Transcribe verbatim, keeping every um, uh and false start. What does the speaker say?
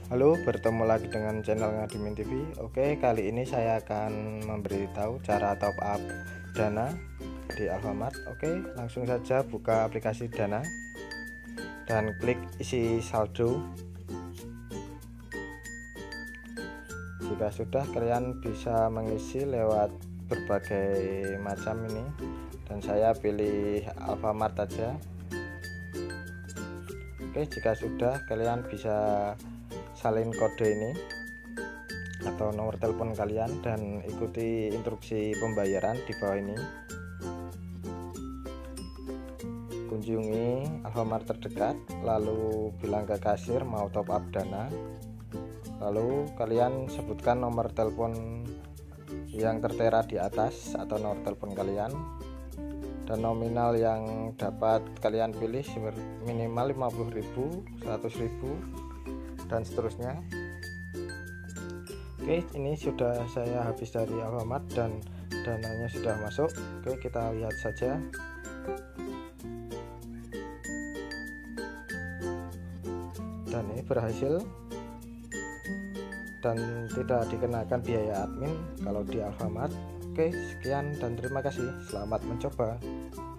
Halo, bertemu lagi dengan channel Ngadimin T V. Oke, kali ini saya akan memberitahu cara top up Dana di Alfamart. Oke, langsung saja buka aplikasi Dana dan klik isi saldo. Jika sudah, kalian bisa mengisi lewat berbagai macam ini, dan saya pilih Alfamart aja. Oke, jika sudah, kalian bisa salin kode ini atau nomor telepon kalian dan ikuti instruksi pembayaran di bawah ini. Kunjungi Alfamart terdekat, lalu bilang ke kasir mau top up Dana, lalu kalian sebutkan nomor telepon yang tertera di atas atau nomor telepon kalian, dan nominal yang dapat kalian pilih minimal lima puluh ribu, seratus ribu, dan seterusnya. Oke, ini sudah saya habis dari Alfamart dan dananya sudah masuk. Oke, kita lihat saja. Dan ini berhasil dan tidak dikenakan biaya admin kalau di Alfamart. Oke, sekian dan terima kasih. Selamat mencoba.